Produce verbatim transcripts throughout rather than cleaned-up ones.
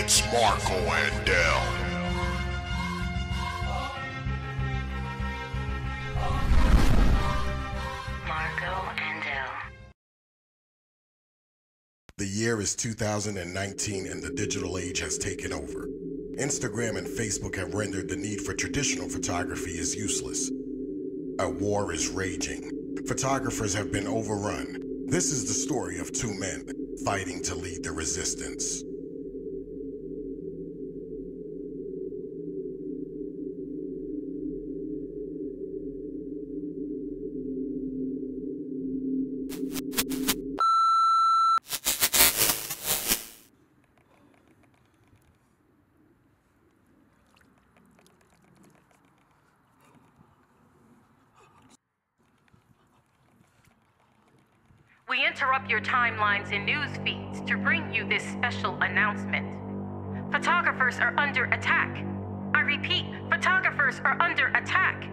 It's Marco and Dell. Marco and Dell. The year is two thousand nineteen and the digital age has taken over. Instagram and Facebook have rendered the need for traditional photography as useless. A war is raging. Photographers have been overrun. This is the story of two men fighting to lead the resistance. We interrupt your timelines and news feeds to bring you this special announcement. Photographers are under attack. I repeat, photographers are under attack.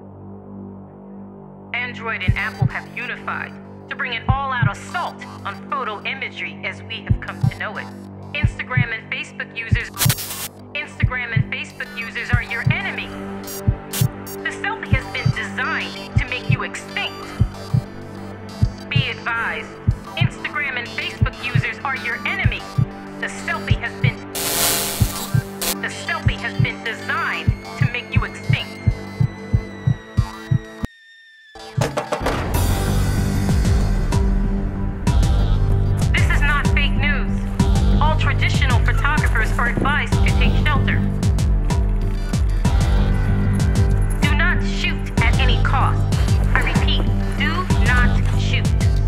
Android and Apple have unified to bring an all-out assault on photo imagery as we have come to know it. Instagram and Facebook users, Instagram and Facebook users are your enemy. The selfie has been designed to make you extinct. Be advised, Instagram and Facebook users are your enemy. The selfie has been The selfie has been designed to make you extinct. This is not fake news. All traditional photographers are advised to take shelter. Do not shoot at any cost. I repeat, do not shoot.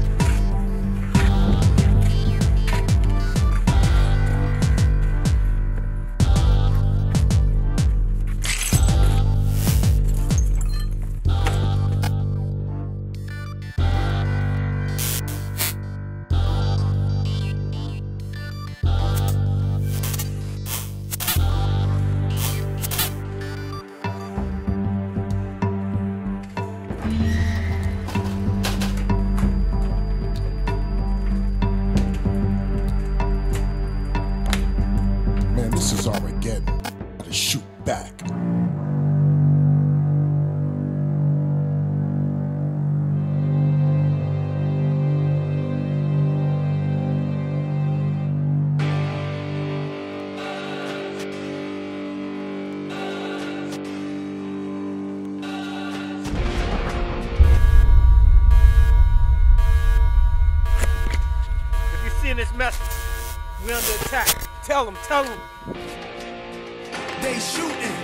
Man, this is Armageddon. Gotta shoot back. If you're seeing this message, we're under attack. Tell them, tell them. They shooting.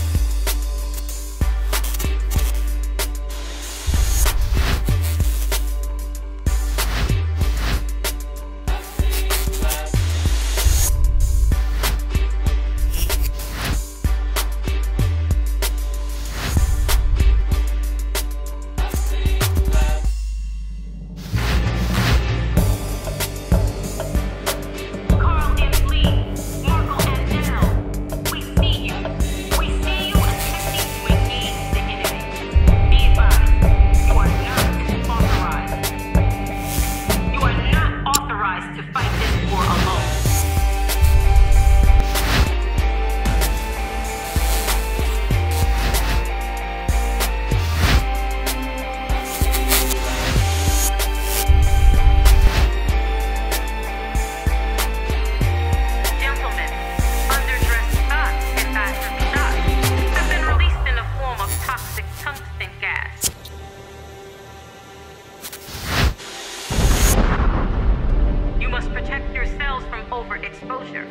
Carl and Lee, Marco and Dell, we see you. We see you attempting to engage the enemy. Be advised, you are not authorized. You are not authorized to fight this war alone. Gentlemen, underdressed shots and bastard shots have been released in the form of toxic tungsten gas. You must protect yourselves from overexposure.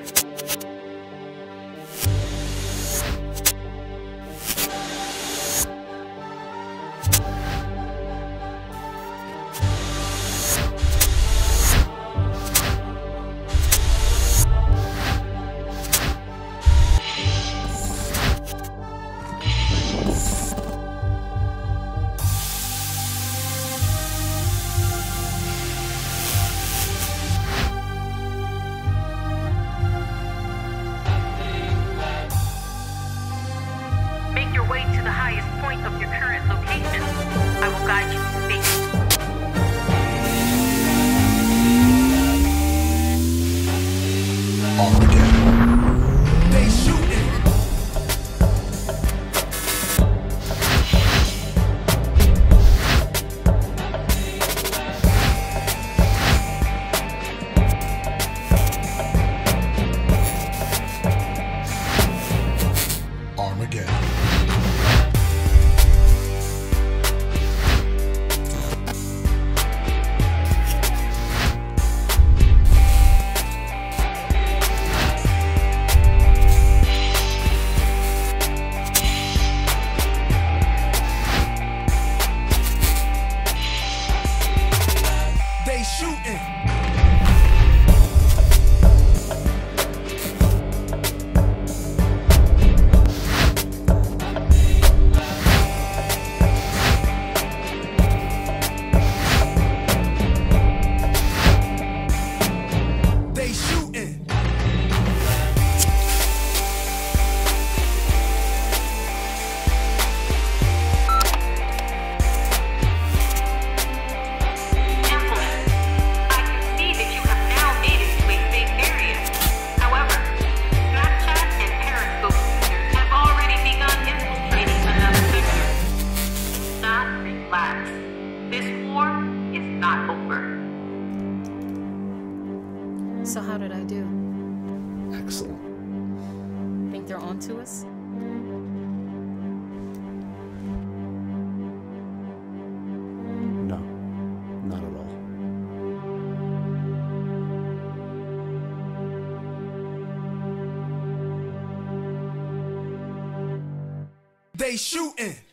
So how did I do? Excellent. Think they're on to us? No, not at all. They shooting.